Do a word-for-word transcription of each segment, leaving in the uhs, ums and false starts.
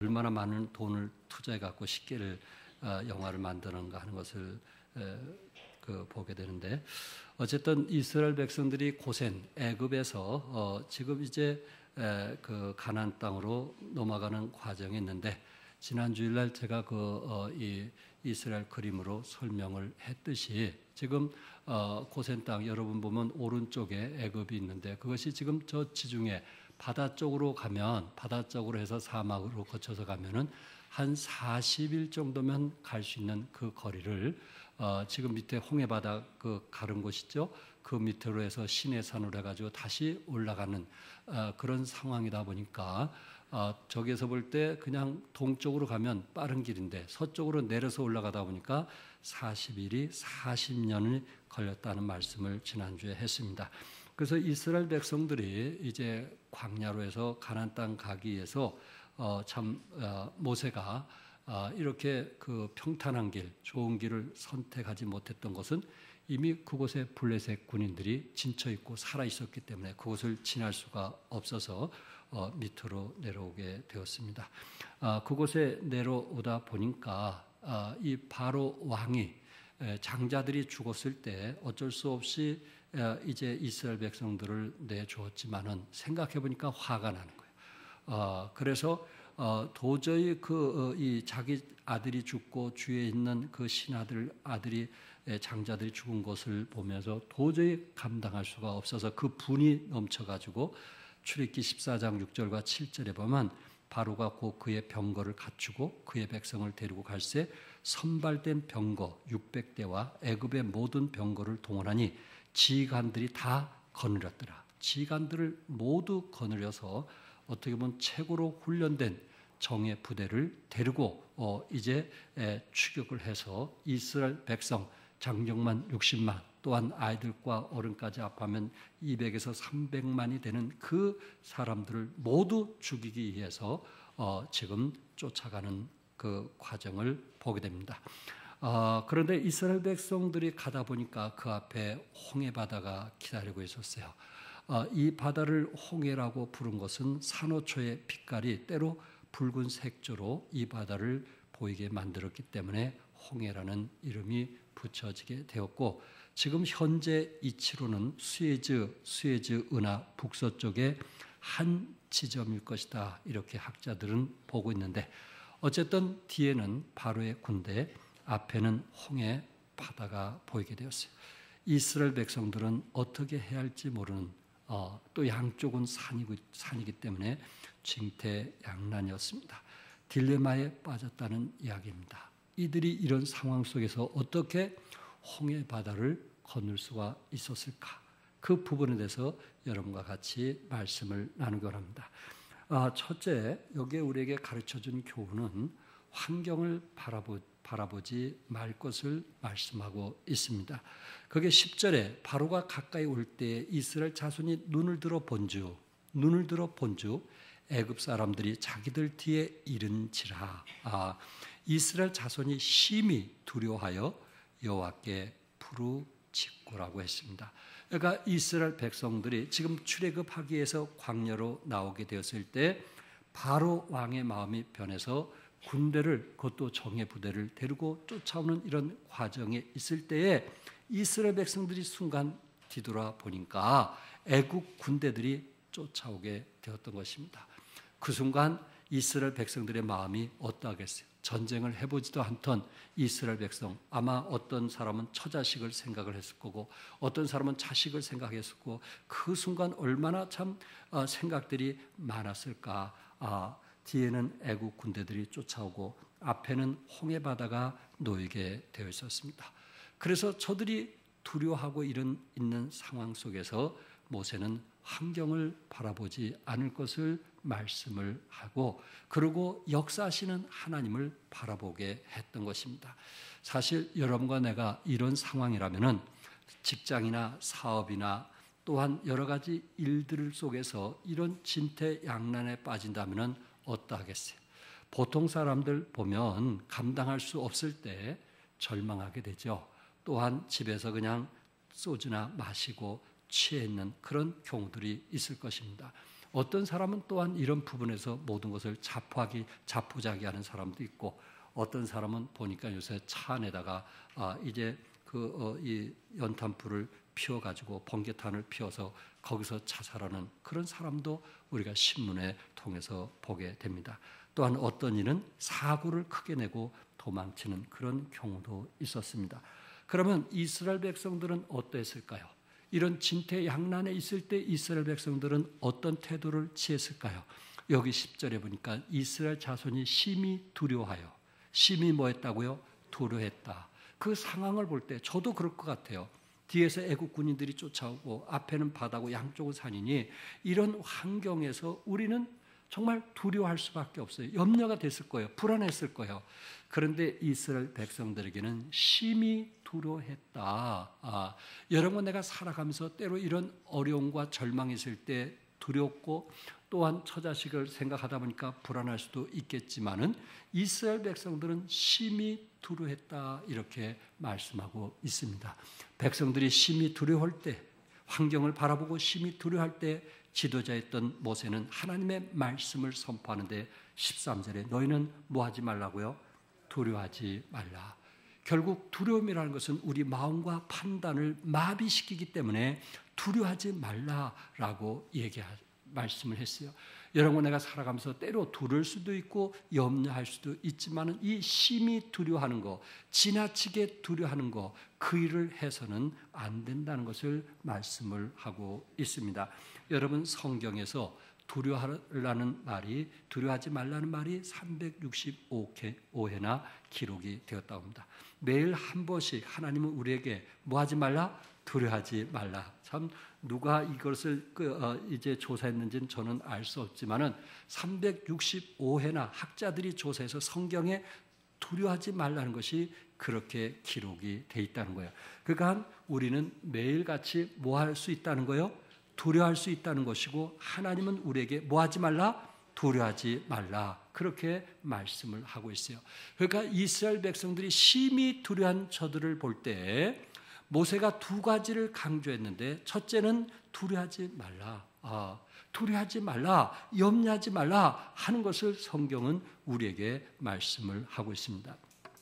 얼마나 많은 돈을 투자해 갖고 십계를 어, 영화를 만드는가 하는 것을 에, 그 보게 되는데, 어쨌든 이스라엘 백성들이 고센 애굽에서 어, 지금 이제 에, 그 가나안 땅으로 넘어가는 과정이 있는데, 지난 주일날 제가 그 어, 이 이스라엘 그림으로 설명을 했듯이 지금 어, 고센 땅 여러분 보면 오른쪽에 애굽이 있는데, 그것이 지금 저 지중해 바다 쪽으로 가면, 바다 쪽으로 해서 사막으로 거쳐서 가면은 한 사십 일 정도면 갈 수 있는 그 거리를 어, 지금 밑에 홍해바다 그 가른 곳 있죠? 그 밑으로 해서 시내산으로 해가지고 다시 올라가는 어, 그런 상황이다 보니까 어, 저기에서 볼 때 그냥 동쪽으로 가면 빠른 길인데 서쪽으로 내려서 올라가다 보니까 사십 일이 사십 년이 걸렸다는 말씀을 지난주에 했습니다. 그래서 이스라엘 백성들이 이제 광야로 해서 가나안 땅 가기 위해서 어, 참 어, 모세가 어, 이렇게 그 평탄한 길, 좋은 길을 선택하지 못했던 것은 이미 그곳에 블레셋 군인들이 진쳐 있고 살아 있었기 때문에 그곳을 지날 수가 없어서 어, 밑으로 내려오게 되었습니다. 아, 그곳에 내려오다 보니까 아, 이 바로 왕이 에, 장자들이 죽었을 때 어쩔 수 없이 에, 이제 이스라엘 백성들을 내주었지만은 생각해 보니까 화가 나는 거예요. 어, 그래서 어, 도저히 그 이 어, 자기 아들이 죽고 주위에 있는 그 신하들 아들이 장자들이 죽은 것을 보면서 도저히 감당할 수가 없어서 그 분이 넘쳐가지고 출애굽기 십사 장 육 절과 칠 절에 보면 바로가 곧 그의 병거를 갖추고 그의 백성을 데리고 갈새 선발된 병거 육백 대와 애굽의 모든 병거를 동원하니 지휘관들이 다 거느렸더라. 지휘관들을 모두 거느려서 어떻게 보면 최고로 훈련된 정예 부대를 데리고 어 이제 에, 추격을 해서 이스라엘 백성 장정만 육십만 또한 아이들과 어른까지 합하면 이백에서 삼백만이 되는 그 사람들을 모두 죽이기 위해서 어 지금 쫓아가는 그 과정을 보게 됩니다. 어, 그런데 이스라엘 백성들이 가다 보니까 그 앞에 홍해 바다가 기다리고 있었어요. 어, 이 바다를 홍해라고 부른 것은 산호초의 빛깔이 때로 붉은 색조로 이 바다를 보이게 만들었기 때문에 홍해라는 이름이 붙여지게 되었고, 지금 현재 이치로는 수에즈, 수에즈 은하 북서쪽의 한 지점일 것이다, 이렇게 학자들은 보고 있는데, 어쨌든 뒤에는 바로의 군대, 앞에는 홍해 바다가 보이게 되었어요. 이스라엘 백성들은 어떻게 해야 할지 모르는 어, 또 양쪽은 산이고, 산이기 때문에 징태양난이었습니다. 딜레마에 빠졌다는 이야기입니다. 이들이 이런 상황 속에서 어떻게 홍해 바다를 건널 수가 있었을까? 그 부분에 대해서 여러분과 같이 말씀을 나누기 원합니다. 아, 첫째, 여기에 우리에게 가르쳐준 교훈은 환경을 바라보, 바라보지 말 것을 말씀하고 있습니다. 그게 십 절에 바로가 가까이 올 때 이스라엘 자손이 눈을 들어 본즉 눈을 들어 본즉 애굽 사람들이 자기들 뒤에 이른지라. 아, 이스라엘 자손이 심히 두려워하여 여호와께 부르짖고라고 했습니다. 그러니까 이스라엘 백성들이 지금 출애굽하기 위해서 광야로 나오게 되었을 때 바로 왕의 마음이 변해서 군대를, 그것도 정예 부대를 데리고 쫓아오는 이런 과정에 있을 때에 이스라엘 백성들이 순간 뒤돌아 보니까 애국 군대들이 쫓아오게 되었던 것입니다. 그 순간 이스라엘 백성들의 마음이 어떠하겠어요? 전쟁을 해보지도 않던 이스라엘 백성, 아마 어떤 사람은 처자식을 생각을 했을 거고 어떤 사람은 자식을 생각했을 거고, 그 순간 얼마나 참 생각들이 많았을까. 아, 뒤에는 애국 군대들이 쫓아오고 앞에는 홍해 바다가 놓이게 되어 있었습니다. 그래서 저들이 두려워하고 이런 있는 상황 속에서 모세는 환경을 바라보지 않을 것을 말씀을 하고, 그리고 역사하시는 하나님을 바라보게 했던 것입니다. 사실 여러분과 내가 이런 상황이라면은 직장이나 사업이나 또한 여러 가지 일들 속에서 이런 진퇴양난에 빠진다면은 어떠하겠어요? 보통 사람들 보면 감당할 수 없을 때 절망하게 되죠. 또한 집에서 그냥 소주나 마시고 취해 있는 그런 경우들이 있을 것입니다. 어떤 사람은 또한 이런 부분에서 모든 것을 자포하기, 자포자기하는 사람도 있고, 어떤 사람은 보니까 요새 차 안에다가 아, 이제 그 어, 이 연탄불을 피워가지고 번개탄을 피워서 거기서 자살하는 그런 사람도 우리가 신문에 통해서 보게 됩니다. 또한 어떤 이는 사고를 크게 내고 도망치는 그런 경우도 있었습니다. 그러면 이스라엘 백성들은 어떠했을까요? 이런 진퇴양난에 있을 때 이스라엘 백성들은 어떤 태도를 취했을까요? 여기 십 절에 보니까 이스라엘 자손이 심히 두려워하여, 심히 뭐 했다고요? 두려워했다. 그 상황을 볼 때 저도 그럴 것 같아요. 뒤에서 애국 군인들이 쫓아오고 앞에는 바다고 양쪽은 산이니 이런 환경에서 우리는 정말 두려워할 수밖에 없어요. 염려가 됐을 거예요. 불안했을 거예요. 그런데 이스라엘 백성들에게는 심히 두려워했다. 아, 여러분 내가 살아가면서 때로 이런 어려움과 절망이 있을 때 두렵고 또한 처자식을 생각하다 보니까 불안할 수도 있겠지만은 이스라엘 백성들은 심히 두려워했다 이렇게 말씀하고 있습니다. 백성들이 심히 두려워할 때, 환경을 바라보고 심히 두려워할 때 지도자였던 모세는 하나님의 말씀을 선포하는데 십삼 절에 너희는 뭐 하지 말라고요? 두려워하지 말라. 결국 두려움이라는 것은 우리 마음과 판단을 마비시키기 때문에 두려워하지 말라라고 얘기하, 말씀을 했어요. 여러분 내가 살아가면서 때로 두려울 수도 있고 염려할 수도 있지만 이 심히 두려워하는 거, 지나치게 두려워하는 거, 그 일을 해서는 안 된다는 것을 말씀을 하고 있습니다. 여러분 성경에서 두려워하라는 말이, 두려워하지 말라는 말이 삼백육십오 회나 기록이 되었다고 합니다. 매일 한 번씩 하나님은 우리에게 뭐 하지 말라? 두려워하지 말라. 참 누가 이것을 그 어 이제 조사했는지는 저는 알 수 없지만은 삼백육십오 회나 학자들이 조사해서 성경에 두려워하지 말라는 것이 그렇게 기록이 돼 있다는 거예요. 그러니까 우리는 매일같이 뭐 할 수 있다는 거예요? 두려워할 수 있다는 것이고 하나님은 우리에게 뭐 하지 말라? 두려워하지 말라. 그렇게 말씀을 하고 있어요. 그러니까 이스라엘 백성들이 심히 두려워한 저들을 볼 때 모세가 두 가지를 강조했는데 첫째는 두려워하지 말라. 아, 두려워하지 말라. 염려하지 말라 하는 것을 성경은 우리에게 말씀을 하고 있습니다.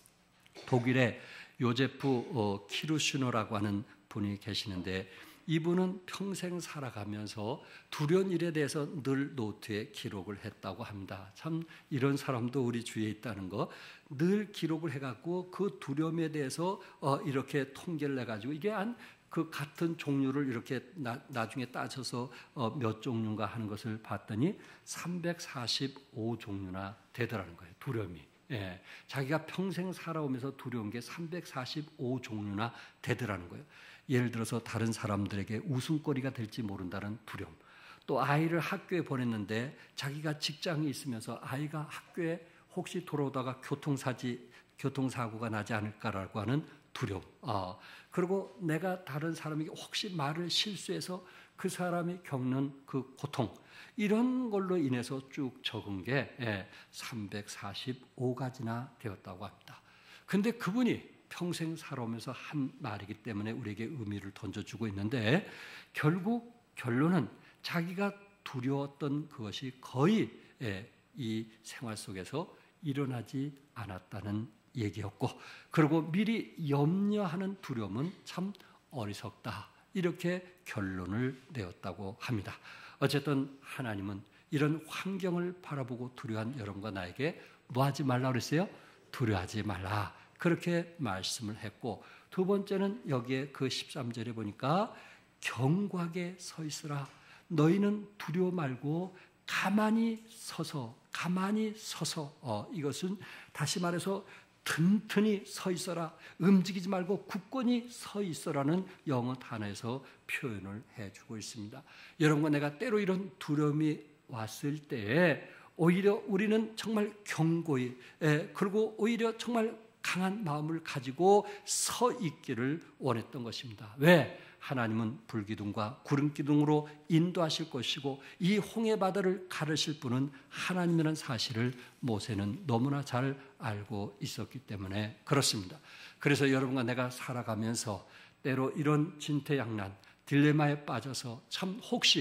독일의 요제프 어, 키루슈너라고 하는 분이 계시는데 이분은 평생 살아가면서 두려운 일에 대해서 늘 노트에 기록을 했다고 합니다. 참 이런 사람도 우리 주위에 있다는 거, 늘 기록을 해갖고 그 두려움에 대해서 어 이렇게 통계를 내가지고 이게 한 그 같은 종류를 이렇게 나, 나중에 따져서 어 몇 종류인가 하는 것을 봤더니 삼백사십오 종류나 되더라는 거예요. 두려움이. 예, 자기가 평생 살아오면서 두려운 게 삼백사십오 종류나 되더라는 거예요. 예를 들어서 다른 사람들에게 웃음거리가 될지 모른다는 두려움, 또 아이를 학교에 보냈는데 자기가 직장이 있으면서 아이가 학교에 혹시 돌아오다가 교통사지, 교통사고가 나지 않을까라고 하는 두려움. 아, 그리고 내가 다른 사람에게 혹시 말을 실수해서 그 사람이 겪는 그 고통, 이런 걸로 인해서 쭉 적은 게 삼백사십오 가지나 되었다고 합니다. 근데 그분이 평생 살아오면서 한 말이기 때문에 우리에게 의미를 던져주고 있는데 결국 결론은 자기가 두려웠던 그것이 거의 이 생활 속에서 일어나지 않았다는 얘기였고, 그리고 미리 염려하는 두려움은 참 어리석다, 이렇게 결론을 내었다고 합니다. 어쨌든 하나님은 이런 환경을 바라보고 두려워한 여러분과 나에게 뭐 하지 말라 그랬어요? 두려워하지 말라, 그렇게 말씀을 했고, 두 번째는 여기에 그 십삼 절에 보니까 견고하게 서 있으라. 너희는 두려워 말고 가만히 서서, 가만히 서서 어, 이것은 다시 말해서 튼튼히 서 있어라, 움직이지 말고 굳건히 서 있어라는 영어 단어에서 표현을 해주고 있습니다. 여러분과 내가 때로 이런 두려움이 왔을 때에 오히려 우리는 정말 견고히, 예, 그리고 오히려 정말 강한 마음을 가지고 서 있기를 원했던 것입니다. 왜? 하나님은 불기둥과 구름기둥으로 인도하실 것이고 이 홍해 바다를 가르실 분은 하나님이라는 사실을 모세는 너무나 잘 알고 있었기 때문에 그렇습니다. 그래서 여러분과 내가 살아가면서 때로 이런 진퇴양난, 딜레마에 빠져서 참 혹시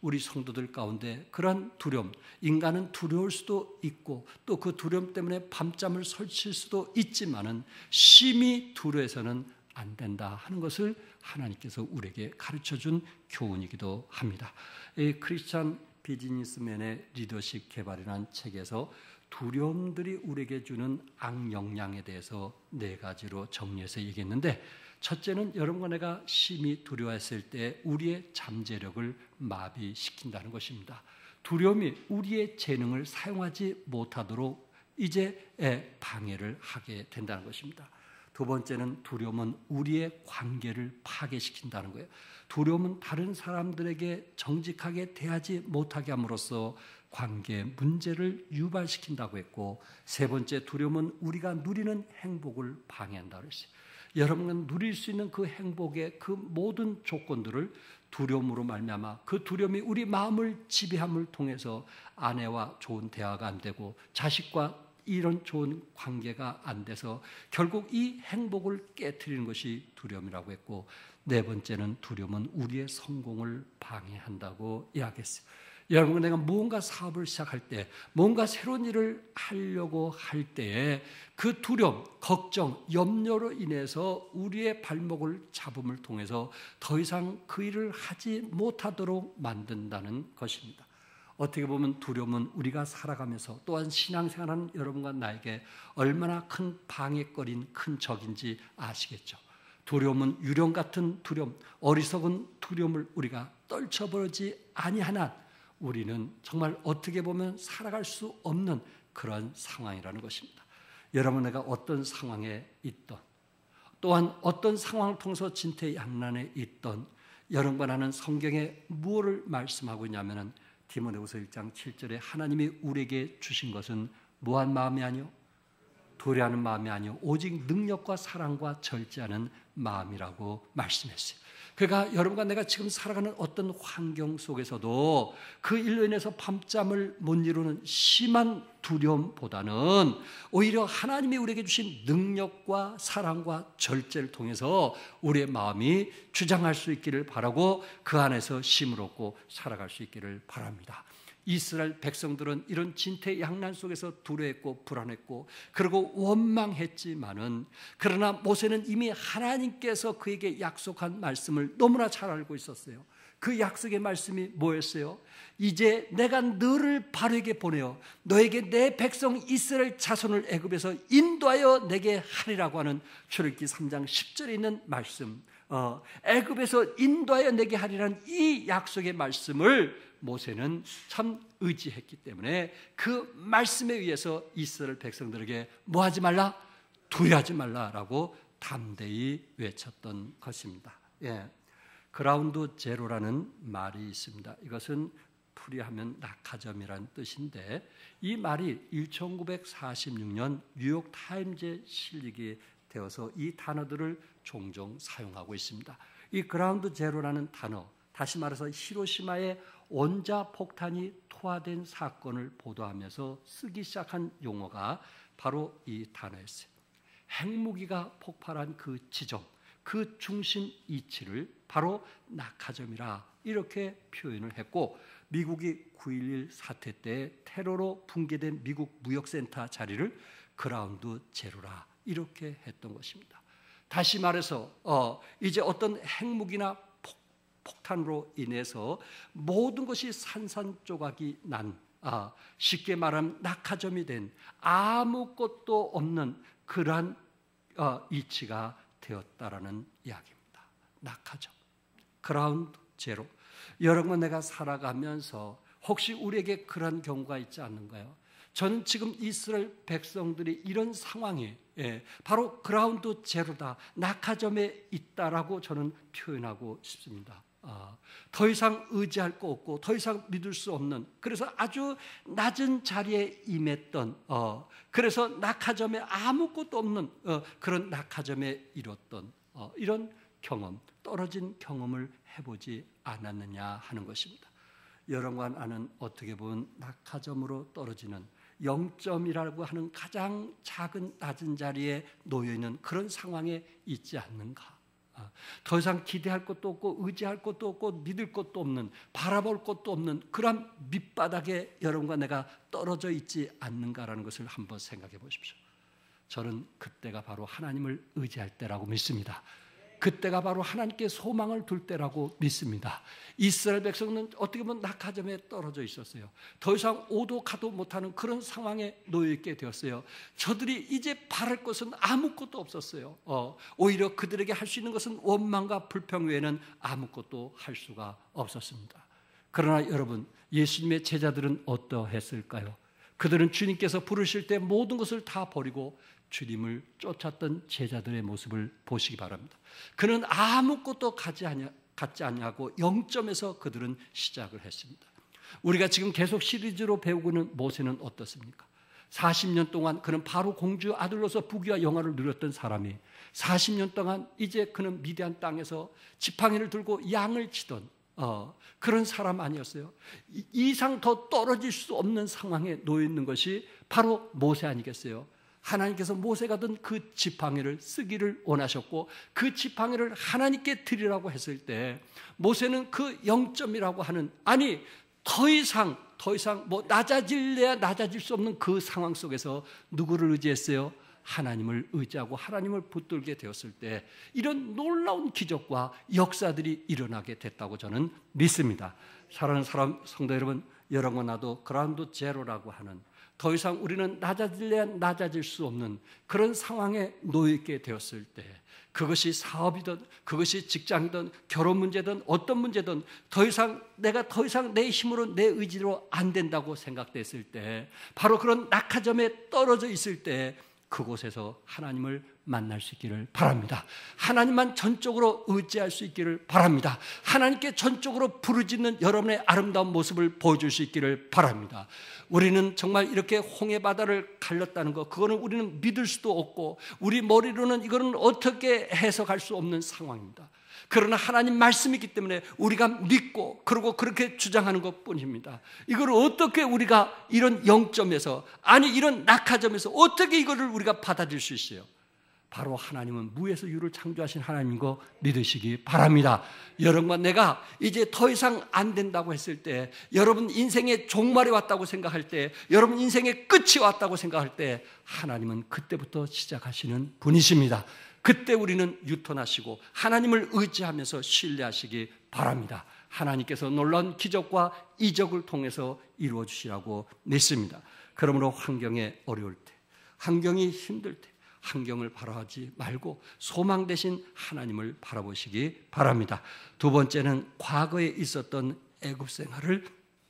우리 성도들 가운데 그런 두려움, 인간은 두려울 수도 있고 또 그 두려움 때문에 밤잠을 설칠 수도 있지만은 심히 두려워해서는 안 된다 하는 것을 하나님께서 우리에게 가르쳐준 교훈이기도 합니다. 이 크리스찬 비즈니스맨의 리더십 개발이라는 책에서 두려움들이 우리에게 주는 악영향에 대해서 네 가지로 정리해서 얘기했는데, 첫째는 여러분과 내가 심히 두려워했을 때 우리의 잠재력을 마비시킨다는 것입니다. 두려움이 우리의 재능을 사용하지 못하도록 이제 방해를 하게 된다는 것입니다. 두 번째는 두려움은 우리의 관계를 파괴시킨다는 거예요. 두려움은 다른 사람들에게 정직하게 대하지 못하게 함으로써 관계 문제를 유발시킨다고 했고, 세 번째 두려움은 우리가 누리는 행복을 방해한다고 했어요. 여러분은 누릴 수 있는 그 행복의 그 모든 조건들을 두려움으로 말미암아 그 두려움이 우리 마음을 지배함을 통해서 아내와 좋은 대화가 안 되고 자식과 이런 좋은 관계가 안 돼서 결국 이 행복을 깨트리는 것이 두려움이라고 했고, 네 번째는 두려움은 우리의 성공을 방해한다고 이야기했어요. 여러분, 내가 무언가 사업을 시작할 때, 뭔가 새로운 일을 하려고 할 때에 그 두려움, 걱정, 염려로 인해서 우리의 발목을 잡음을 통해서 더 이상 그 일을 하지 못하도록 만든다는 것입니다. 어떻게 보면 두려움은 우리가 살아가면서 또한 신앙생활하는 여러분과 나에게 얼마나 큰 방해거리인 큰 적인지 아시겠죠? 두려움은 유령 같은 두려움, 어리석은 두려움을 우리가 떨쳐버리지 아니한 한 우리는 정말 어떻게 보면 살아갈 수 없는 그런 상황이라는 것입니다. 여러분, 내가 어떤 상황에 있던, 또한 어떤 상황을 통해서 진퇴양난에 있던, 여러분과 나는 성경에 무엇을 말씀하고 있냐면은 디모데후서 일 장 칠 절에 하나님이 우리에게 주신 것은 무한 마음이 아니요 도래하는 마음이 아니요 오직 능력과 사랑과 절제하는 마음이라고 말씀했어요. 그러니까 여러분과 내가 지금 살아가는 어떤 환경 속에서도 그 일로 인해서 밤잠을 못 이루는 심한 두려움보다는 오히려 하나님이 우리에게 주신 능력과 사랑과 절제를 통해서 우리의 마음이 주장할 수 있기를 바라고 그 안에서 힘을 얻고 살아갈 수 있기를 바랍니다. 이스라엘 백성들은 이런 진퇴양난 속에서 두려워했고 불안했고 그리고 원망했지만은, 그러나 모세는 이미 하나님께서 그에게 약속한 말씀을 너무나 잘 알고 있었어요. 그 약속의 말씀이 뭐였어요? 이제 내가 너를 바로에게 보내어 너에게 내 백성 이스라엘 자손을 애굽에서 인도하여 내게 하리라고 하는 출애굽기 삼 장 십 절에 있는 말씀, 어, 애굽에서 인도하여 내게 하리라는 이 약속의 말씀을 모세는 참 의지했기 때문에 그 말씀에 의해서 이스라엘 백성들에게 뭐 하지 말라? 두려워하지 말라라고 담대히 외쳤던 것입니다. 예. 그라운드 제로라는 말이 있습니다. 이것은 풀이하면 낙하점이라는 뜻인데, 이 말이 천구백사십육 년 뉴욕 타임즈에 실리게 되어서 이 단어들을 종종 사용하고 있습니다. 이 그라운드 제로라는 단어, 다시 말해서 히로시마의 원자 폭탄이 투하된 사건을 보도하면서 쓰기 시작한 용어가 바로 이 단어였어요. 핵무기가 폭발한 그 지점, 그 중심 이치를 바로 낙하점이라 이렇게 표현을 했고, 미국이 구일일 사태 때 테러로 붕괴된 미국 무역센터 자리를 그라운드 제로라 이렇게 했던 것입니다. 다시 말해서 어, 이제 어떤 핵무기나 폭, 폭탄으로 인해서 모든 것이 산산조각이 난, 아, 쉽게 말하면 낙하점이 된 아무것도 없는 그러한 어, 이치가 되었다라는 이야기입니다. 낙하점, 그라운드 제로. 여러분, 내가 살아가면서 혹시 우리에게 그런 경우가 있지 않는가요? 저는 지금 이스라엘 백성들이 이런 상황에 예, 바로 그라운드 제로다, 낙하점에 있다라고 저는 표현하고 싶습니다. 아, 더 이상 의지할 거 없고 더 이상 믿을 수 없는, 그래서 아주 낮은 자리에 임했던, 어, 그래서 낙하점에 아무것도 없는 어, 그런 낙하점에 이뤘던 어, 이런 경험, 떨어진 경험을 해보지 않았느냐 하는 것입니다. 여러분과 나는 어떻게 보면 낙하점으로 떨어지는 영 점이라고 하는 가장 작은 낮은 자리에 놓여있는 그런 상황에 있지 않는가? 더 이상 기대할 것도 없고 의지할 것도 없고 믿을 것도 없는, 바라볼 것도 없는 그런 밑바닥에 여러분과 내가 떨어져 있지 않는가라는 것을 한번 생각해 보십시오. 저는 그때가 바로 하나님을 의지할 때라고 믿습니다. 그때가 바로 하나님께 소망을 둘 때라고 믿습니다. 이스라엘 백성은 어떻게 보면 낙하점에 떨어져 있었어요. 더 이상 오도 가도 못하는 그런 상황에 놓여 있게 되었어요. 저들이 이제 바랄 것은 아무것도 없었어요. 어, 오히려 그들에게 할 수 있는 것은 원망과 불평 외에는 아무것도 할 수가 없었습니다. 그러나 여러분, 예수님의 제자들은 어떠했을까요? 그들은 주님께서 부르실 때 모든 것을 다 버리고 주님을 쫓았던 제자들의 모습을 보시기 바랍니다. 그는 아무것도 갖지 않냐고 영점에서 그들은 시작을 했습니다. 우리가 지금 계속 시리즈로 배우고 있는 모세는 어떻습니까? 사십 년 동안 그는 바로 공주 아들로서 부귀와 영화를 누렸던 사람이 사십 년 동안 이제 그는 미디안 땅에서 지팡이를 들고 양을 치던 어, 그런 사람 아니었어요. 이 이상 더 떨어질 수 없는 상황에 놓여 있는 것이 바로 모세 아니겠어요? 하나님께서 모세가 든 그 지팡이를 쓰기를 원하셨고 그 지팡이를 하나님께 드리라고 했을 때 모세는 그 영점이라고 하는, 아니 더 이상 더 이상 뭐 낮아질래야 낮아질 수 없는 그 상황 속에서 누구를 의지했어요? 하나님을 의지하고 하나님을 붙들게 되었을 때 이런 놀라운 기적과 역사들이 일어나게 됐다고 저는 믿습니다. 사랑하는 사람 성도 여러분, 여러분과 나도 그라운드 제로라고 하는, 더 이상 우리는 낮아질래야 낮아질 수 없는 그런 상황에 놓이게 되었을 때, 그것이 사업이든 그것이 직장이든 결혼 문제든 어떤 문제든 더 이상 내가 더 이상 내 힘으로 내 의지로 안 된다고 생각됐을 때, 바로 그런 낙하점에 떨어져 있을 때 그곳에서 하나님을 만날 수 있기를 바랍니다. 하나님만 전적으로 의지할 수 있기를 바랍니다. 하나님께 전적으로 부르짖는 여러분의 아름다운 모습을 보여줄 수 있기를 바랍니다. 우리는 정말 이렇게 홍해 바다를 갈랐다는 것, 그거는 우리는 믿을 수도 없고 우리 머리로는 이거는 어떻게 해석할 수 없는 상황입니다. 그러나 하나님 말씀이 있기 때문에 우리가 믿고 그리고 그렇게 주장하는 것뿐입니다. 이걸 어떻게 우리가 이런 영점에서, 아니 이런 낙하점에서 어떻게 이거를 우리가 받아들일 수 있어요? 바로 하나님은 무에서 유를 창조하신 하나님인 거 믿으시기 바랍니다. 여러분과 내가 이제 더 이상 안 된다고 했을 때, 여러분 인생의 종말이 왔다고 생각할 때, 여러분 인생의 끝이 왔다고 생각할 때 하나님은 그때부터 시작하시는 분이십니다. 그때 우리는 유턴하시고 하나님을 의지하면서 신뢰하시기 바랍니다. 하나님께서 놀라운 기적과 이적을 통해서 이루어 주시라고 믿습니다. 그러므로 환경에 어려울 때, 환경이 힘들 때 환경을 바라보지 말고 소망 대신 하나님을 바라보시기 바랍니다. 두 번째는 과거에 있었던 애굽 생활을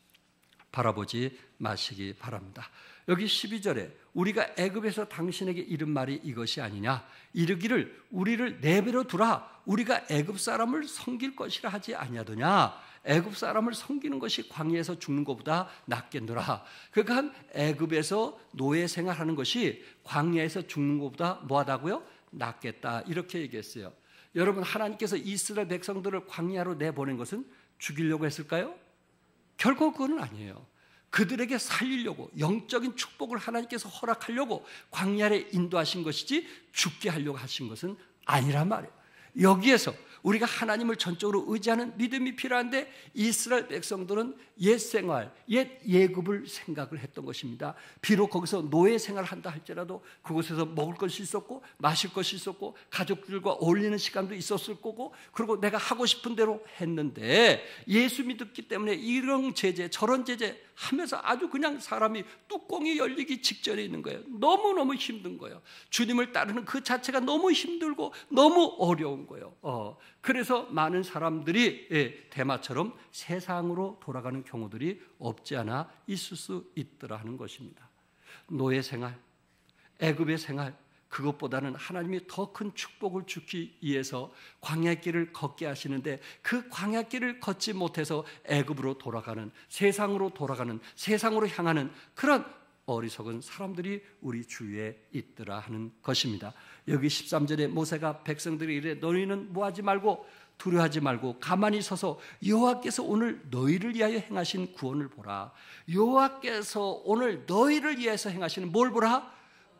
바라보지 마시기 바랍니다. 여기 십이 절에 우리가 애굽에서 당신에게 이른 말이 이것이 아니냐, 이르기를 우리를 내버려 두라, 우리가 애굽 사람을 섬길 것이라 하지 아니하더냐. 애굽 사람을 섬기는 것이 광야에서 죽는 것보다 낫겠노라. 그러니까 애굽에서 노예 생활하는 것이 광야에서 죽는 것보다 뭐하다고요? 낫겠다, 이렇게 얘기했어요. 여러분, 하나님께서 이스라엘 백성들을 광야로 내보낸 것은 죽이려고 했을까요? 결코 그건 아니에요. 그들에게 살리려고, 영적인 축복을 하나님께서 허락하려고 광야에 인도하신 것이지 죽게 하려고 하신 것은 아니란 말이에요. 여기에서 우리가 하나님을 전적으로 의지하는 믿음이 필요한데 이스라엘 백성들은 옛 생활, 옛 예굽을 생각을 했던 것입니다. 비록 거기서 노예 생활을 한다 할지라도 그곳에서 먹을 것이 있었고 마실 것이 있었고 가족들과 어울리는 시간도 있었을 거고, 그리고 내가 하고 싶은 대로 했는데 예수 믿었기 때문에 이런 제재 저런 제재 하면서 아주 그냥 사람이 뚜껑이 열리기 직전에 있는 거예요. 너무너무 힘든 거예요. 주님을 따르는 그 자체가 너무 힘들고 너무 어려운 거예요. 어, 그래서 많은 사람들이 예, 대마처럼 세상으로 돌아가는 경우들이 없지 않아 있을 수 있더라 하는 것입니다. 노예 생활, 애굽의 생활, 그것보다는 하나님이 더 큰 축복을 주기 위해서 광야길을 걷게 하시는데 그 광야길을 걷지 못해서 애굽으로 돌아가는, 세상으로 돌아가는, 세상으로 향하는 그런 어리석은 사람들이 우리 주위에 있더라 하는 것입니다. 여기 십삼 절에 모세가 백성들이 이래 너희는 뭐하지 말고 두려워하지 말고 가만히 서서 여호와께서 오늘 너희를 위하여 행하신 구원을 보라. 여호와께서 오늘 너희를 위해서 행하시는 뭘 보라?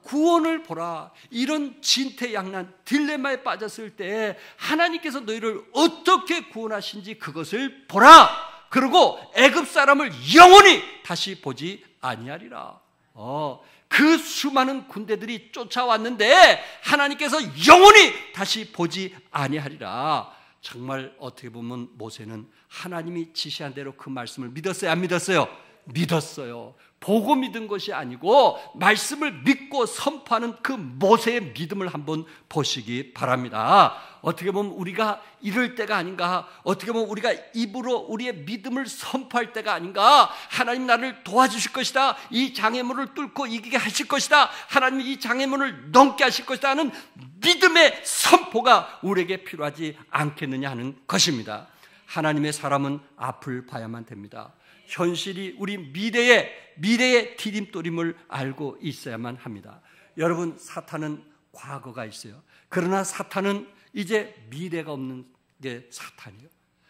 구원을 보라. 이런 진퇴양난 딜레마에 빠졌을 때 하나님께서 너희를 어떻게 구원하신지 그것을 보라. 그리고 애굽 사람을 영원히 다시 보지 아니하리라. 어, 그 수많은 군대들이 쫓아왔는데 하나님께서 영원히 다시 보지 아니하리라. 정말 어떻게 보면 모세는 하나님이 지시한 대로 그 말씀을 믿었어요, 안 믿었어요? 믿었어요. 보고 믿은 것이 아니고 말씀을 믿고 선포하는 그 모세의 믿음을 한번 보시기 바랍니다. 어떻게 보면 우리가 이럴 때가 아닌가, 어떻게 보면 우리가 입으로 우리의 믿음을 선포할 때가 아닌가. 하나님 나를 도와주실 것이다, 이 장애물을 뚫고 이기게 하실 것이다, 하나님 이 장애물을 넘게 하실 것이다 하는 믿음의 선포가 우리에게 필요하지 않겠느냐 하는 것입니다. 하나님의 사람은 앞을 봐야만 됩니다. 현실이 우리 미래의 미래의 디딤돌임을 알고 있어야만 합니다. 여러분, 사탄은 과거가 있어요. 그러나 사탄은 이제 미래가 없는 게 사탄이에요.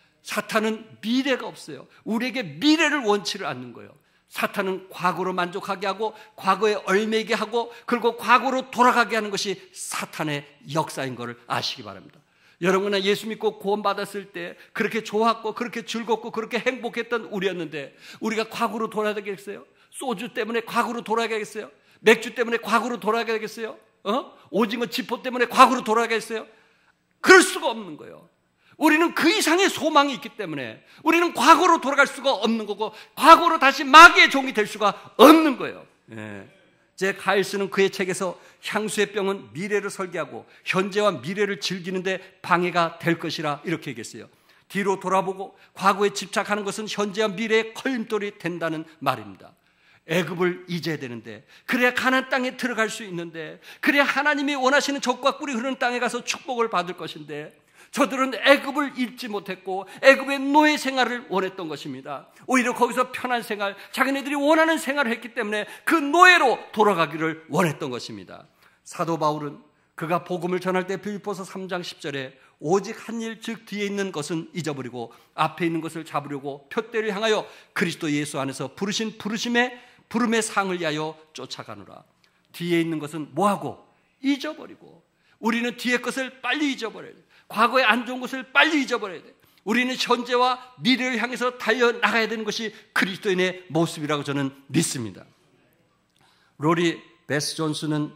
사탄은 미래가 없어요. 우리에게 미래를 원치를 않는 거예요. 사탄은 과거로 만족하게 하고 과거에 얽매이게 하고 그리고 과거로 돌아가게 하는 것이 사탄의 역사인 것을 아시기 바랍니다. 여러분은 예수 믿고 구원받았을 때 그렇게 좋았고 그렇게 즐겁고 그렇게 행복했던 우리였는데 우리가 과거로 돌아가겠어요? 소주 때문에 과거로 돌아가겠어요? 맥주 때문에 과거로 돌아가겠어요? 어? 오징어 지포 때문에 과거로 돌아가겠어요? 그럴 수가 없는 거예요. 우리는 그 이상의 소망이 있기 때문에 우리는 과거로 돌아갈 수가 없는 거고 과거로 다시 마귀의 종이 될 수가 없는 거예요. 예. 제 가일스는 그의 책에서 향수의 병은 미래를 설계하고 현재와 미래를 즐기는데 방해가 될 것이라 이렇게 얘기했어요. 뒤로 돌아보고 과거에 집착하는 것은 현재와 미래의 걸림돌이 된다는 말입니다. 애굽을 잊어야 되는데, 그래야 가나안 땅에 들어갈 수 있는데, 그래야 하나님이 원하시는 젖과 꿀이 흐르는 땅에 가서 축복을 받을 것인데, 저들은 애굽을 잊지 못했고 애굽의 노예 생활을 원했던 것입니다. 오히려 거기서 편한 생활, 자기네들이 원하는 생활을 했기 때문에 그 노예로 돌아가기를 원했던 것입니다. 사도 바울은 그가 복음을 전할 때 빌립보서 삼 장 십 절에 오직 한 일, 즉 뒤에 있는 것은 잊어버리고 앞에 있는 것을 잡으려고 표대를 향하여 그리스도 예수 안에서 부르신 부르심의 부름의 상을 위하여 쫓아가노라. 뒤에 있는 것은 뭐하고? 잊어버리고. 우리는 뒤의 것을 빨리 잊어버려야 돼. 과거의 안 좋은 것을 빨리 잊어버려야 돼. 우리는 현재와 미래를 향해서 달려나가야 되는 것이 그리스도인의 모습이라고 저는 믿습니다. 로리 베스 존스는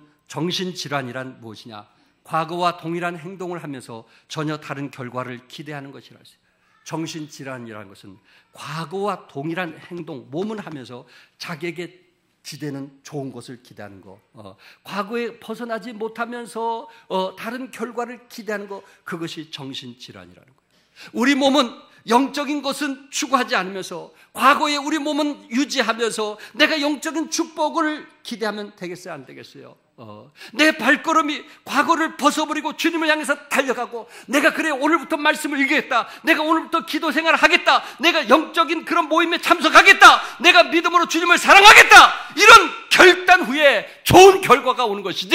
정신질환이란 무엇이냐? 과거와 동일한 행동을 하면서 전혀 다른 결과를 기대하는 것이라 했어요. 정신질환이라는 것은 과거와 동일한 행동, 몸은 하면서 자기에게 기대는 좋은 것을 기대하는 거, 어, 과거에 벗어나지 못하면서 어, 다른 결과를 기대하는 거, 그것이 정신질환이라는 거예요. 우리 몸은 영적인 것은 추구하지 않으면서 과거에 우리 몸은 유지하면서 내가 영적인 축복을 기대하면 되겠어요, 안 되겠어요? 어, 내 발걸음이 과거를 벗어버리고 주님을 향해서 달려가고, 내가 그래 오늘부터 말씀을 읽겠다, 내가 오늘부터 기도 생활을 하겠다, 내가 영적인 그런 모임에 참석하겠다, 내가 믿음으로 주님을 사랑하겠다, 이런 결단 후에 좋은 결과가 오는 것이지,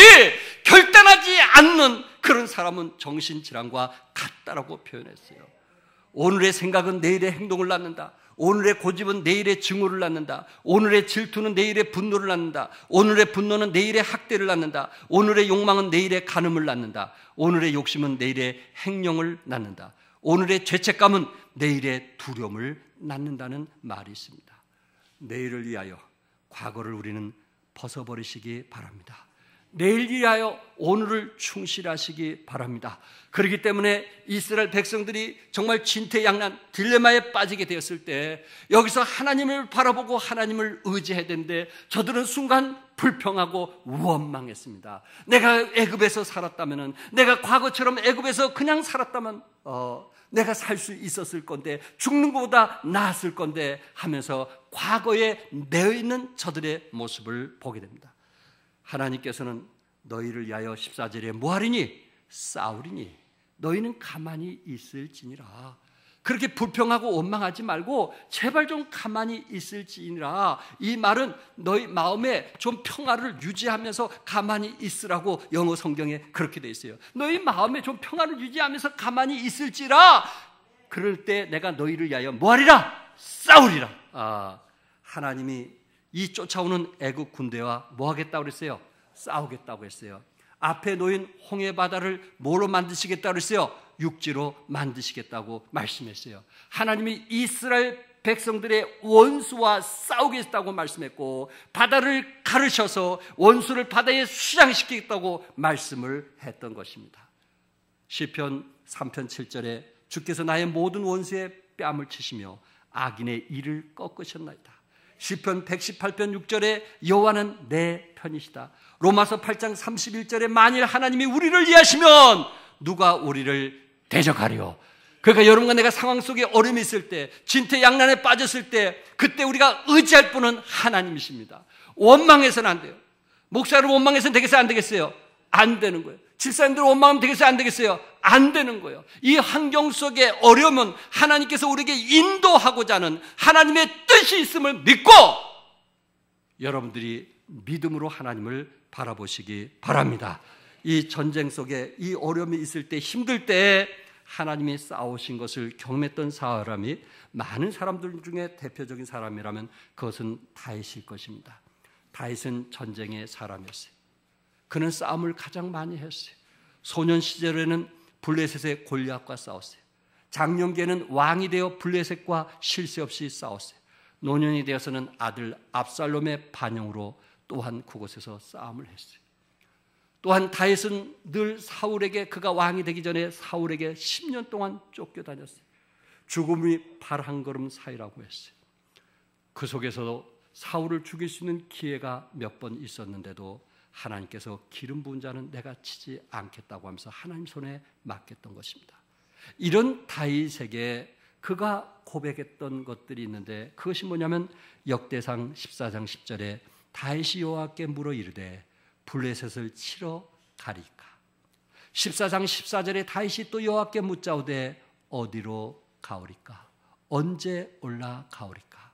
결단하지 않는 그런 사람은 정신질환과 같다라고 표현했어요. 오늘의 생각은 내일의 행동을 낳는다. 오늘의 고집은 내일의 증오를 낳는다. 오늘의 질투는 내일의 분노를 낳는다. 오늘의 분노는 내일의 학대를 낳는다. 오늘의 욕망은 내일의 간음을 낳는다. 오늘의 욕심은 내일의 행령을 낳는다. 오늘의 죄책감은 내일의 두려움을 낳는다는 말이 있습니다. 내일을 위하여 과거를 우리는 벗어버리시기 바랍니다. 내일 위하여 오늘을 충실하시기 바랍니다. 그렇기 때문에 이스라엘 백성들이 정말 진퇴양난 딜레마에 빠지게 되었을 때 여기서 하나님을 바라보고 하나님을 의지해야 되는데 저들은 순간 불평하고 원망했습니다. 내가 애굽에서 살았다면, 내가 과거처럼 애굽에서 그냥 살았다면 어, 내가 살 수 있었을 건데, 죽는 것보다 나았을 건데 하면서 과거에 매여있는 저들의 모습을 보게 됩니다. 하나님께서는 너희를 위하여 십사 절에 뭐하리니? 싸우리니 너희는 가만히 있을지니라. 그렇게 불평하고 원망하지 말고 제발 좀 가만히 있을지니라. 이 말은 너희 마음에 좀 평화를 유지하면서 가만히 있으라고 영어 성경에 그렇게 돼 있어요. 너희 마음에 좀 평화를 유지하면서 가만히 있을지라. 그럴 때 내가 너희를 위하여 뭐하리라? 싸우리라. 아, 하나님이 이 쫓아오는 애국 군대와 뭐 하겠다고 그랬어요? 싸우겠다고 했어요. 앞에 놓인 홍해 바다를 뭐로 만드시겠다고 했어요? 육지로 만드시겠다고 말씀했어요. 하나님이 이스라엘 백성들의 원수와 싸우겠다고 말씀했고, 바다를 가르셔서 원수를 바다에 수장시키겠다고 말씀을 했던 것입니다. 시편 삼 편 칠 절에 주께서 나의 모든 원수의 뺨을 치시며 악인의 이를 꺾으셨나이다. 시편 백십팔 편 육 절에 여호와는 내 편이시다. 로마서 팔 장 삼십일 절에 만일 하나님이 우리를 위하시면 누가 우리를 대적하리요. 그러니까 여러분과 내가 상황 속에 어려움이 있을 때, 진퇴양난에 빠졌을 때, 그때 우리가 의지할 분은 하나님이십니다. 원망해서는 안 돼요. 목사를 원망해서는 되겠어요? 안 되겠어요? 안 되는 거예요. 집사님들 원망하면 되겠어요? 안 되겠어요? 안 되는 거예요. 이 환경 속에 어려움은 하나님께서 우리에게 인도하고자 하는 하나님의 뜻이 있음을 믿고 여러분들이 믿음으로 하나님을 바라보시기 바랍니다. 이 전쟁 속에 이 어려움이 있을 때, 힘들 때 하나님이 싸우신 것을 경험했던 사람이 많은 사람들 중에 대표적인 사람이라면 그것은 다윗일 것입니다. 다윗은 전쟁의 사람이었어요. 그는 싸움을 가장 많이 했어요. 소년 시절에는 블레셋의 골리앗과 싸웠어요. 장년기에는 왕이 되어 블레셋과 쉴 새 없이 싸웠어요. 노년이 되어서는 아들 압살롬의 반영으로 또한 그곳에서 싸움을 했어요. 또한 다윗은 늘 사울에게, 그가 왕이 되기 전에 사울에게 십 년 동안 쫓겨다녔어요. 죽음이 발 한 걸음 사이라고 했어요. 그 속에서도 사울을 죽일 수 있는 기회가 몇 번 있었는데도 하나님께서 기름 부은 자는 내가 치지 않겠다고 하면서 하나님 손에 맡겼던 것입니다. 이런 다윗에게 그가 고백했던 것들이 있는데, 그것이 뭐냐면 역대상 십사 장 십 절에 다윗이 여호와께 물어 이르되 블레셋을 치러 가리까. 십사 장 십사 절에 다윗이 또 여호와께 묻자오되 어디로 가오리까? 언제 올라가오리까?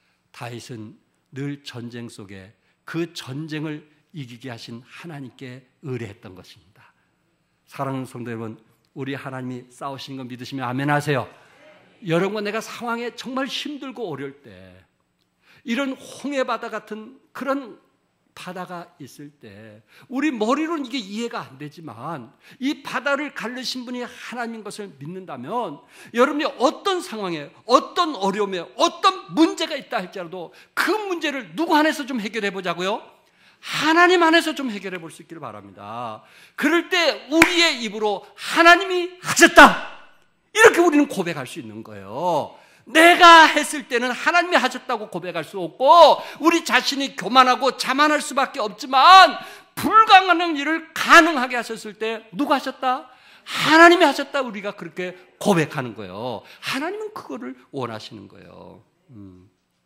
다윗은 늘 전쟁 속에 그 전쟁을 이기게 하신 하나님께 의뢰했던 것입니다. 사랑하는 성도 여러분, 우리 하나님이 싸우시는 거 믿으시면 아멘 하세요. 여러분과 내가 상황에 정말 힘들고 어려울 때, 이런 홍해바다 같은 그런 바다가 있을 때 우리 머리로는 이게 이해가 안 되지만 이 바다를 가르신 분이 하나님인 것을 믿는다면 여러분이 어떤 상황에, 어떤 어려움에, 어떤 문제가 있다 할지라도 그 문제를 누구 안에서 좀 해결해 보자고요? 하나님 안에서 좀 해결해 볼 수 있기를 바랍니다. 그럴 때 우리의 입으로 하나님이 하셨다, 이렇게 우리는 고백할 수 있는 거예요. 내가 했을 때는 하나님이 하셨다고 고백할 수 없고 우리 자신이 교만하고 자만할 수밖에 없지만, 불가능한 일을 가능하게 하셨을 때 누가 하셨다? 하나님이 하셨다, 우리가 그렇게 고백하는 거예요. 하나님은 그거를 원하시는 거예요. 음.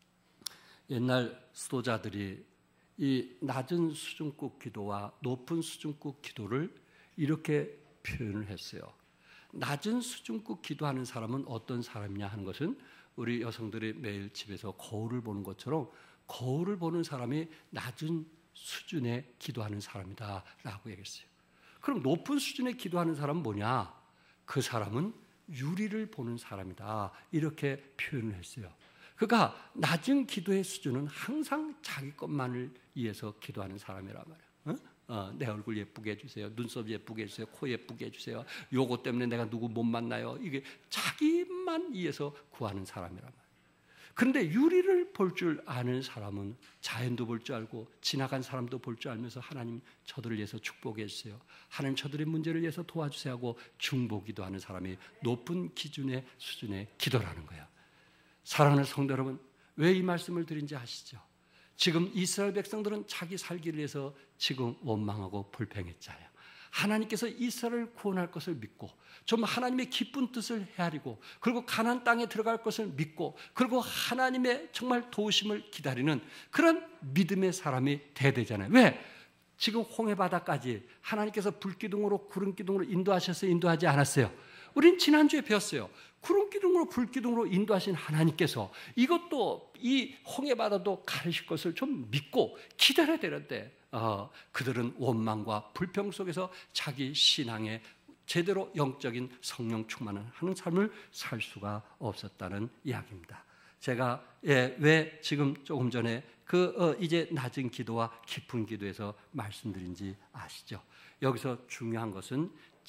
옛날 수도자들이 이 낮은 수준급 기도와 높은 수준급 기도를 이렇게 표현을 했어요. 낮은 수준급 기도하는 사람은 어떤 사람이냐 하는 것은 우리 여성들이 매일 집에서 거울을 보는 것처럼 거울을 보는 사람이 낮은 수준의 기도하는 사람이다 라고 얘기했어요. 그럼 높은 수준의 기도하는 사람은 뭐냐? 그 사람은 유리를 보는 사람이다, 이렇게 표현을 했어요. 그러니까 낮은 기도의 수준은 항상 자기 것만을 위해서 기도하는 사람이란 말이에요. 어? 어, 내 얼굴 예쁘게 해주세요, 눈썹 예쁘게 해주세요, 코 예쁘게 해주세요, 요거 때문에 내가 누구 못 만나요, 이게 자기만 위해서 구하는 사람이란 말이에요. 그런데 유리를 볼 줄 아는 사람은 자연도 볼 줄 알고 지나간 사람도 볼 줄 알면서 하나님 저들을 위해서 축복해 주세요, 하나님 저들의 문제를 위해서 도와주세요 하고 중보기도 하는 사람이 높은 기준의 수준의 기도라는 거예요. 사랑하는 성도 여러분, 왜 이 말씀을 드린지 아시죠? 지금 이스라엘 백성들은 자기 살기를 위해서 지금 원망하고 불평했잖아요. 하나님께서 이스라엘을 구원할 것을 믿고 좀 하나님의 기쁜 뜻을 헤아리고 그리고 가나안 땅에 들어갈 것을 믿고 그리고 하나님의 정말 도우심을 기다리는 그런 믿음의 사람이 돼야 되잖아요. 왜? 지금 홍해바다까지 하나님께서 불기둥으로 구름기둥으로 인도하셔서 인도하지 않았어요. 우린 지난주에 배웠어요. 구름기둥으로 불기둥으로 인도하신 하나님께서 이것도 이 홍해바다도 가르실 것을 좀 믿고 기다려야 되는데 어, 그들은 원망과 불평 속에서 자기 신앙에 제대로 영적인 성령 충만을 하는 삶을 살 수가 없었다는 이야기입니다. 제가 예, 왜 지금 조금 전에 그 어, 이제 낮은 기도와 깊은 기도에서 말씀드린지 아시죠? 여기서 중요한 것은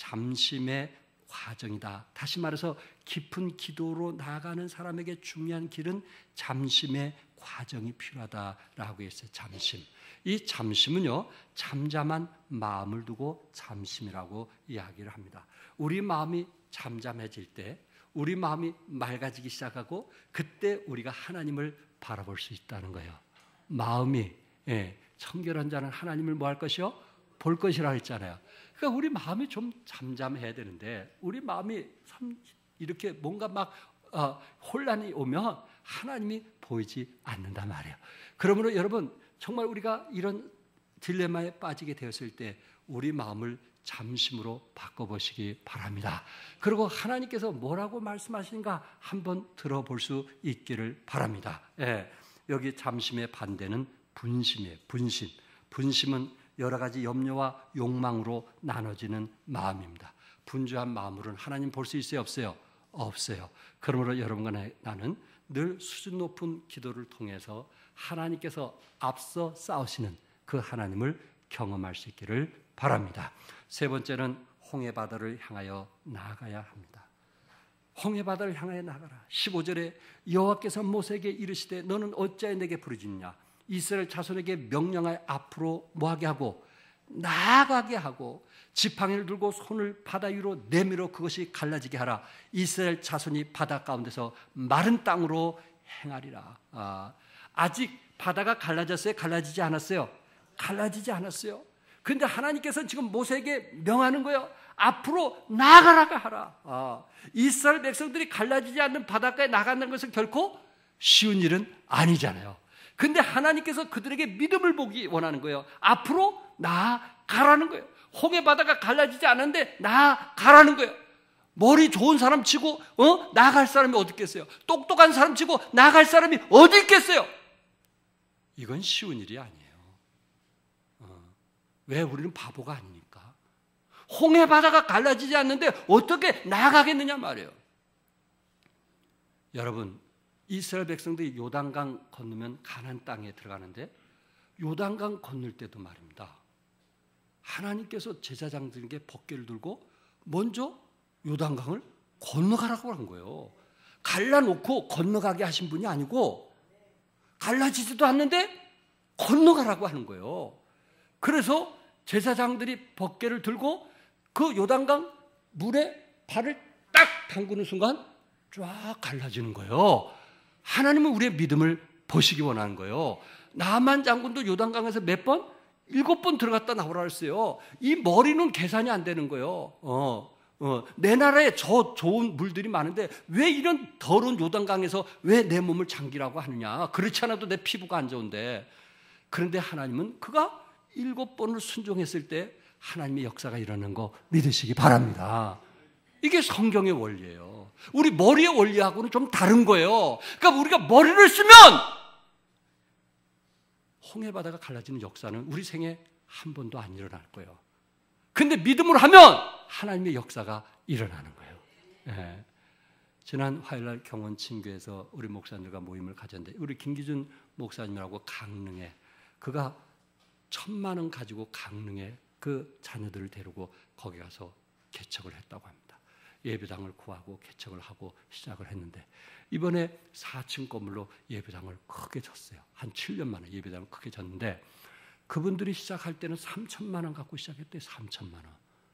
잠심의 과정이다. 다시 말해서 깊은 기도로 나아가는 사람에게 중요한 길은 잠심의 과정이 필요하다라고 했어요. 잠심. 이 잠심은요, 잠잠한 마음을 두고 잠심이라고 이야기를 합니다. 우리 마음이 잠잠해질 때, 우리 마음이 맑아지기 시작하고 그때 우리가 하나님을 바라볼 수 있다는 거예요. 마음이 예, 청결한 자는 하나님을 뭐 할 것이요? 볼 것이라 했잖아요. 그러니까 우리 마음이 좀 잠잠해야 되는데 우리 마음이 참 이렇게 뭔가 막 어, 혼란이 오면 하나님이 보이지 않는단 말이에요. 그러므로 여러분 정말 우리가 이런 딜레마에 빠지게 되었을 때 우리 마음을 잠심으로 바꿔보시기 바랍니다. 그리고 하나님께서 뭐라고 말씀하시는가 한번 들어볼 수 있기를 바랍니다. 예, 여기 잠심의 반대는 분심이에요. 분심. 분심은 여러 가지 염려와 욕망으로 나눠지는 마음입니다. 분주한 마음으로는 하나님 볼 수 있어요? 없어요? 없어요. 그러므로 여러분과 나는 늘 수준 높은 기도를 통해서 하나님께서 앞서 싸우시는 그 하나님을 경험할 수 있기를 바랍니다. 세 번째는 홍해바다를 향하여 나아가야 합니다. 홍해바다를 향하여 나가라. 십오 절에 여호와께서 모세에게 이르시되 너는 어찌하여 내게 부르짖냐. 이스라엘 자손에게 명령하여 앞으로 뭐하게 하고 나아가게 하고 지팡이를 들고 손을 바다 위로 내밀어 그것이 갈라지게 하라. 이스라엘 자손이 바다 가운데서 마른 땅으로 행하리라. 아, 아직 바다가 갈라졌어요? 갈라지지 않았어요? 갈라지지 않았어요. 그런데 하나님께서는 지금 모세에게 명하는 거예요. 앞으로 나아가라고 하라. 아, 이스라엘 백성들이 갈라지지 않는 바닷가에 나간다는 것은 결코 쉬운 일은 아니잖아요. 근데 하나님께서 그들에게 믿음을 보기 원하는 거예요. 앞으로 나아가라는 거예요. 홍해 바다가 갈라지지 않았는데 나아가라는 거예요. 머리 좋은 사람 치고 어? 나아갈 사람이 어디 있겠어요? 똑똑한 사람 치고 나아갈 사람이 어디 있겠어요? 이건 쉬운 일이 아니에요. 어. 왜 우리는 바보가 아니니까. 홍해 바다가 갈라지지 않는데 어떻게 나아가겠느냐 말이에요. 여러분, 이스라엘 백성들이 요단강 건너면 가나안 땅에 들어가는데 요단강 건널 때도 말입니다. 하나님께서 제사장들에게 법궤를 들고 먼저 요단강을 건너가라고 한 거예요. 갈라놓고 건너가게 하신 분이 아니고 갈라지지도 않는데 건너가라고 하는 거예요. 그래서 제사장들이 법궤를 들고 그 요단강 물에 발을 딱 담그는 순간 쫙 갈라지는 거예요. 하나님은 우리의 믿음을 보시기 원하는 거예요. 나만 장군도 요단강에서 몇 번? 일곱 번 들어갔다 나오라 했어요. 이 머리는 계산이 안 되는 거예요. 어, 어, 내 나라에 저 좋은 물들이 많은데 왜 이런 더러운 요단강에서 왜 내 몸을 잠기라고 하느냐. 그렇지 않아도 내 피부가 안 좋은데. 그런데 하나님은 그가 일곱 번을 순종했을 때 하나님의 역사가 일어나는 거 믿으시기 바랍니다. 이게 성경의 원리예요. 우리 머리의 원리하고는 좀 다른 거예요. 그러니까 우리가 머리를 쓰면 홍해바다가 갈라지는 역사는 우리 생에 한 번도 안 일어날 거예요. 근데 믿음으로 하면 하나님의 역사가 일어나는 거예요. 네. 지난 화요일날 경원 친교에서 우리 목사님들과 모임을 가졌는데 우리 김기준 목사님이라고 강릉에 그가 천만 원 가지고 강릉에 그 자녀들을 데리고 거기 가서 개척을 했다고 합니다. 예배당을 구하고 개척을 하고 시작을 했는데 이번에 사 층 건물로 예배당을 크게 졌어요. 한 칠 년 만에 예배당을 크게 졌는데 그분들이 시작할 때는 삼천만 원 갖고 시작했대요. 삼천만 원.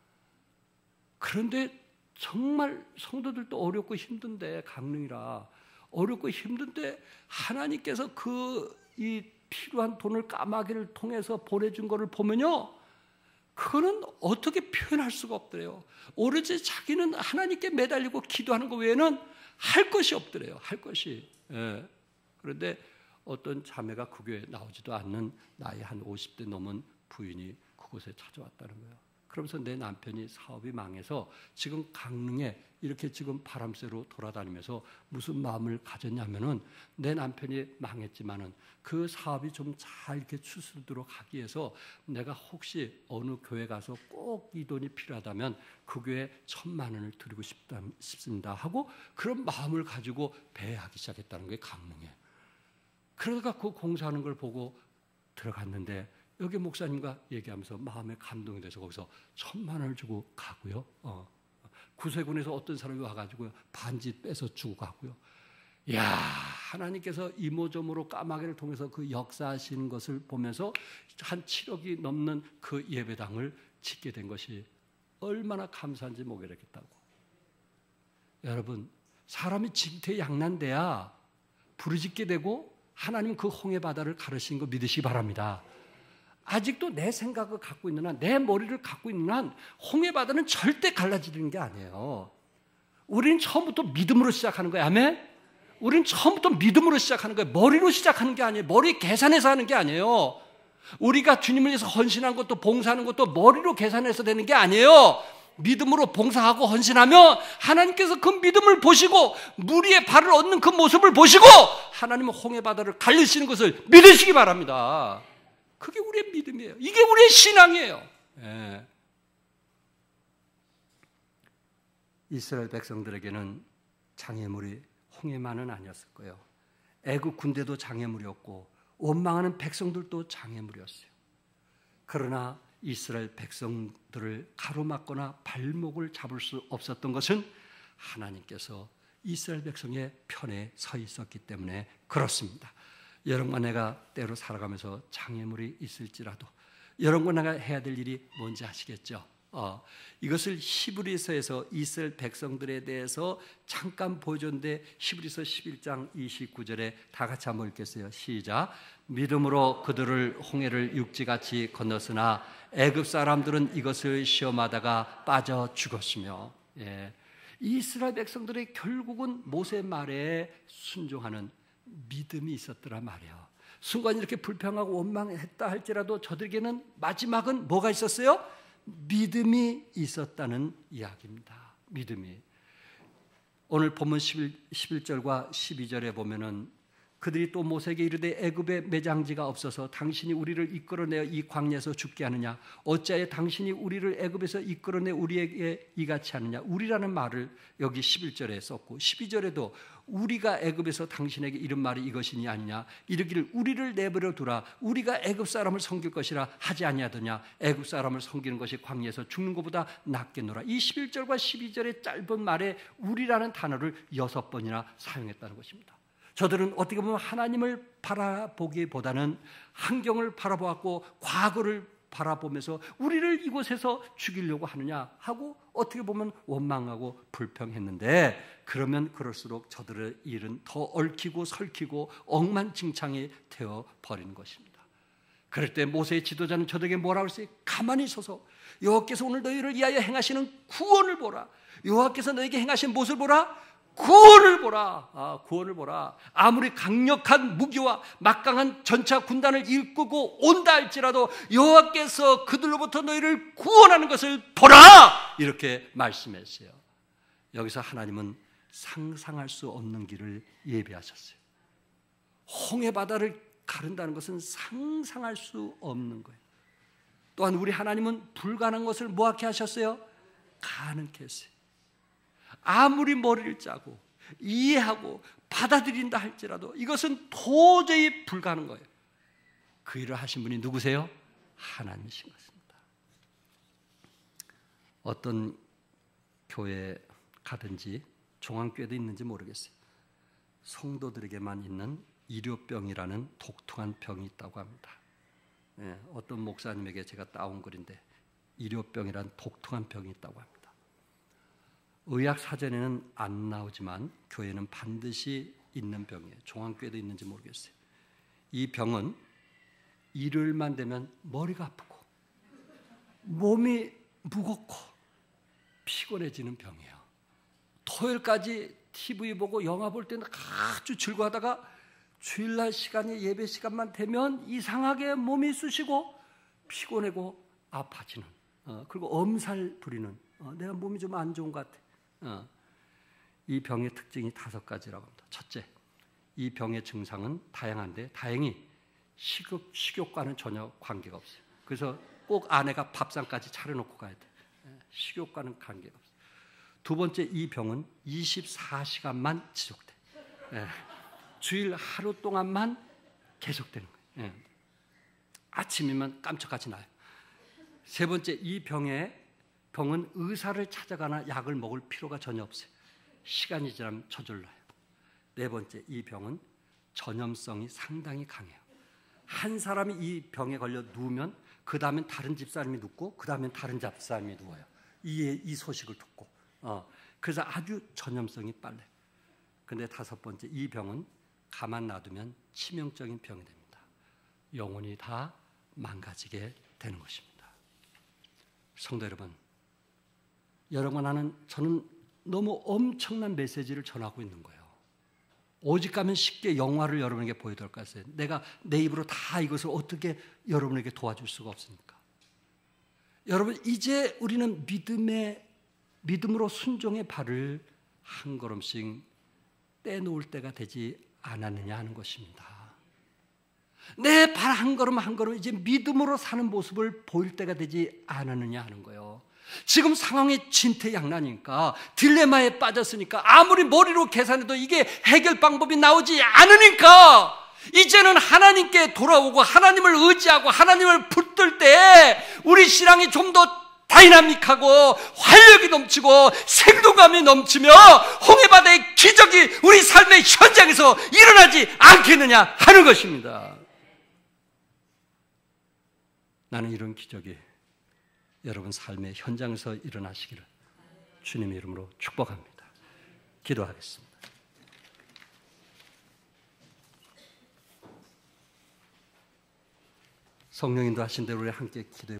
그런데 정말 성도들도 어렵고 힘든데 강릉이라 어렵고 힘든데 하나님께서 그 이 필요한 돈을 까마귀를 통해서 보내준 거를 보면요. 그거는 어떻게 표현할 수가 없더래요. 오로지 자기는 하나님께 매달리고 기도하는 것 외에는 할 것이 없더래요. 할 것이. 예. 그런데 어떤 자매가 그 교회에 나오지도 않는 나이 한 오십 대 넘은 부인이 그곳에 찾아왔다는 거예요. 그러면서 내 남편이 사업이 망해서 지금 강릉에 이렇게 지금 바람쐬러 돌아다니면서 무슨 마음을 가졌냐면은 내 남편이 망했지만은 그 사업이 좀 잘 이렇게 추스르도록 하기 위해서 내가 혹시 어느 교회 가서 꼭 이 돈이 필요하다면 그 교회에 천만 원을 드리고 싶다, 싶습니다 하고 그런 마음을 가지고 배회하기 시작했다는 거예요, 강릉에. 그러다가 그 공사하는 걸 보고 들어갔는데 여기 목사님과 얘기하면서 마음에 감동이 돼서 거기서 천만 원을 주고 가고요. 어. 구세군에서 어떤 사람이 와가지고 반지 빼서 주고 가고요. 이야, 하나님께서 이모저모로 까마귀를 통해서 그 역사하시는 것을 보면서 한 칠억이 넘는 그 예배당을 짓게 된 것이 얼마나 감사한지 모르겠다고. 여러분, 사람이 징태양난돼야 부르짖게 되고 하나님 그 홍해 바다를 가르치는 거 믿으시기 바랍니다. 아직도 내 생각을 갖고 있는 한, 내 머리를 갖고 있는 한 홍해 바다는 절대 갈라지는 게 아니에요. 우리는 처음부터 믿음으로 시작하는 거예요. 아멘? 우리는 처음부터 믿음으로 시작하는 거예요. 머리로 시작하는 게 아니에요. 머리 계산해서 하는 게 아니에요. 우리가 주님을 위해서 헌신한 것도 봉사하는 것도 머리로 계산해서 되는 게 아니에요. 믿음으로 봉사하고 헌신하면 하나님께서 그 믿음을 보시고 무리의 발을 얻는 그 모습을 보시고 하나님은 홍해 바다를 갈리시는 것을 믿으시기 바랍니다. 그게 우리의 믿음이에요. 이게 우리의 신앙이에요. 예. 이스라엘 백성들에게는 장애물이 홍해만은 아니었을 거예요. 애국 군대도 장애물이었고 원망하는 백성들도 장애물이었어요. 그러나 이스라엘 백성들을 가로막거나 발목을 잡을 수 없었던 것은 하나님께서 이스라엘 백성의 편에 서 있었기 때문에 그렇습니다. 여러분과 내가 때로 살아가면서 장애물이 있을지라도 여러분과 내가 해야 될 일이 뭔지 아시겠죠? 어, 이것을 히브리서에서 이스라엘 백성들에 대해서 잠깐 보여줬는데 히브리서 십일 장 이십구 절에 다 같이 한번 읽겠어요. 시작. 믿음으로 그들을 홍해를 육지같이 건넜으나 애굽 사람들은 이것을 시험하다가 빠져 죽었으며. 예. 이스라엘 백성들의 결국은 모세 말에 순종하는 믿음이 있었더라 말이에요. 순간 이렇게 불평하고 원망했다 할지라도 저들에게는 마지막은 뭐가 있었어요? 믿음이 있었다는 이야기입니다. 믿음이. 오늘 본문 십일 절과 십이 절에 보면은 그들이 또 모세에게 이르되 애굽에 매장지가 없어서 당신이 우리를 이끌어내어 이 광야에서 죽게 하느냐? 어찌하여 당신이 우리를 애굽에서 이끌어내 우리에게 이같이 하느냐? 우리라는 말을 여기 십일 절에 썼고 십이 절에도 우리가 애굽에서 당신에게 이런 말이 이것이니 아니냐? 이르기를 우리를 내버려 두라. 우리가 애굽 사람을 섬길 것이라 하지 아니하더냐? 애굽 사람을 섬기는 것이 광야에서 죽는 것보다 낫겠노라. 이 십일 절과 십이 절의 짧은 말에 우리라는 단어를 여섯 번이나 사용했다는 것입니다. 저들은 어떻게 보면 하나님을 바라보기보다는 환경을 바라보았고 과거를 바라보면서 우리를 이곳에서 죽이려고 하느냐 하고 어떻게 보면 원망하고 불평했는데 그러면 그럴수록 저들의 일은 더 얽히고 설키고 엉망진창이 되어버리는 것입니다. 그럴 때 모세의 지도자는 저들에게 뭐라고 했어요? 가만히 서서 여호와께서 오늘 너희를 위하여 행하시는 구원을 보라. 여호와께서 너희에게 행하신 무엇을 보라? 구원을 보라. 아, 구원을 보라. 아무리 강력한 무기와 막강한 전차 군단을 이끌고 온다 할지라도 여호와께서 그들로부터 너희를 구원하는 것을 보라. 이렇게 말씀했어요. 여기서 하나님은 상상할 수 없는 길을 예비하셨어요. 홍해 바다를 가른다는 것은 상상할 수 없는 거예요. 또한 우리 하나님은 불가능한 것을 뭐하게 하셨어요? 가능케 했어요. 아무리 머리를 짜고 이해하고 받아들인다 할지라도 이것은 도저히 불가능한 거예요. 그 일을 하신 분이 누구세요? 하나님이신 것입니다. 어떤 교회에 가든지 종안교회도 있는지 모르겠어요. 성도들에게만 있는 일요병이라는 독특한 병이 있다고 합니다. 예, 어떤 목사님에게 제가 따온 글인데 일요병이라는 독특한 병이 있다고 합니다. 의학 사전에는 안 나오지만 교회는 반드시 있는 병이에요. 종안교회도 있는지 모르겠어요. 이 병은 일요일만 되면 머리가 아프고 몸이 무겁고 피곤해지는 병이에요. 토요일까지 티비 보고 영화 볼 때는 아주 즐거워하다가 주일날 시간이 예배 시간만 되면 이상하게 몸이 쑤시고 피곤하고 아파지는 어, 그리고 엄살 부리는, 어, 내가 몸이 좀 안 좋은 것 같아. 어, 이 병의 특징이 다섯 가지라고 합니다. 첫째, 이 병의 증상은 다양한데 다행히 식욕, 식욕과는 전혀 관계가 없어요. 그래서 꼭 아내가 밥상까지 차려놓고 가야 돼. 식욕과는 관계가 없어요. 두 번째, 이 병은 이십사 시간만 지속돼. 예. 주일 하루 동안만 계속되는 거예요. 예. 아침이면 깜짝같이 나요. 세 번째, 이 병에 병은 의사를 찾아가나 약을 먹을 필요가 전혀 없어요. 시간이 지나면 저절로 나요. 네 번째, 이 병은 전염성이 상당히 강해요. 한 사람이 이 병에 걸려 누우면 그 다음엔 다른 집사람이 눕고 그 다음엔 다른 집사람이 누워요. 이, 이 소식을 듣고. 어, 그래서 아주 전염성이 빨라요. 근데 다섯 번째, 이 병은 가만 놔두면 치명적인 병이 됩니다. 영혼이 다 망가지게 되는 것입니다. 성도 여러분, 여러분, 나는 저는 너무 엄청난 메시지를 전하고 있는 거예요. 오직 가면 쉽게 영화를 여러분에게 보여드릴 것 같아요. 내가 내 입으로 다 이것을 어떻게 여러분에게 도와줄 수가 없습니까? 여러분, 이제 우리는 믿음의 믿음으로 순종의 발을 한 걸음씩 떼놓을 때가 되지 않았느냐 하는 것입니다. 내 발 한 걸음 한 걸음 이제 믿음으로 사는 모습을 보일 때가 되지 않았느냐 하는 거예요. 지금 상황이 진퇴양난이니까, 딜레마에 빠졌으니까, 아무리 머리로 계산해도 이게 해결 방법이 나오지 않으니까 이제는 하나님께 돌아오고 하나님을 의지하고 하나님을 붙들 때 우리 신앙이 좀 더 다이나믹하고 활력이 넘치고 생동감이 넘치며 홍해바다의 기적이 우리 삶의 현장에서 일어나지 않겠느냐 하는 것입니다. 나는 이런 기적이 여러분 삶의 현장에서 일어나시기를 주님의 이름으로 축복합니다. 기도하겠습니다. 성령 인도하신 대로 우리 함께 기도해